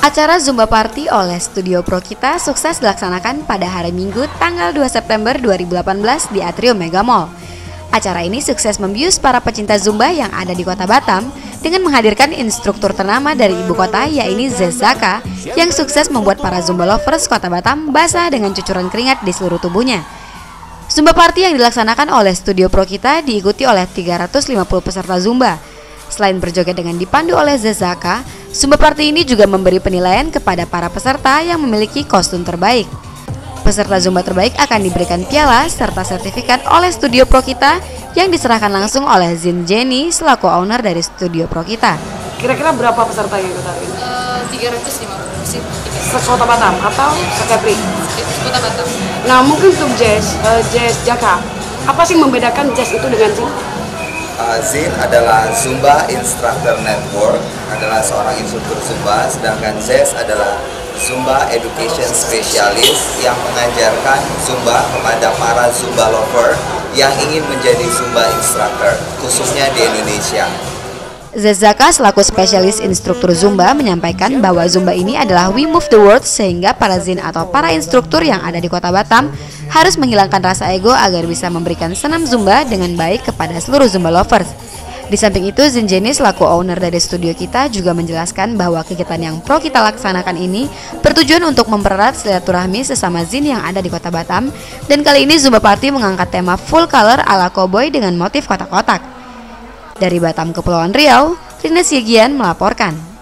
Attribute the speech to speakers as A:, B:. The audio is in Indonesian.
A: Acara Zumba Party oleh Studio Pro Kita sukses dilaksanakan pada hari Minggu tanggal 2 September 2018 di Atrium Mega Mall. Acara ini sukses membius para pecinta Zumba yang ada di kota Batam dengan menghadirkan instruktur ternama dari ibu kota yaitu Zezaka yang sukses membuat para Zumba lovers kota Batam basah dengan cucuran keringat di seluruh tubuhnya. Zumba Party yang dilaksanakan oleh Studio Pro Kita diikuti oleh 350 peserta Zumba. Selain berjoget dengan dipandu oleh Zezaka, Zumba Party ini juga memberi penilaian kepada para peserta yang memiliki kostum terbaik. Peserta Zumba terbaik akan diberikan piala serta sertifikat oleh Studio Pro Kita yang diserahkan langsung oleh Zin Jenny selaku owner dari Studio Pro Kita.
B: Kira-kira berapa peserta yang ikut hari ini?
A: 350
B: Kota Batam atau Sekepri?
A: Kota Batam.
B: Nah, mungkin untuk jazz Jaka, apa sih membedakan jazz itu dengan Zin?
C: Zin adalah Zumba Instructor Network, adalah seorang instruktur Zumba, sedangkan Zez adalah Zumba Education Specialist yang mengajarkan Zumba kepada para Zumba lover yang ingin menjadi Zumba Instructor, khususnya di Indonesia.
A: Zezaka selaku spesialis instruktur Zumba menyampaikan bahwa Zumba ini adalah We Move the World sehingga para Zin atau para instruktur yang ada di kota Batam harus menghilangkan rasa ego agar bisa memberikan senam Zumba dengan baik kepada seluruh Zumba lovers. Di samping itu, Zin Jenny selaku owner dari studio kita juga menjelaskan bahwa kegiatan yang pro kita laksanakan ini bertujuan untuk mempererat silaturahmi sesama Zin yang ada di kota Batam, dan kali ini Zumba Party mengangkat tema full color ala cowboy dengan motif kotak-kotak. Dari Batam, Kepulauan Riau, Rina Siegian melaporkan.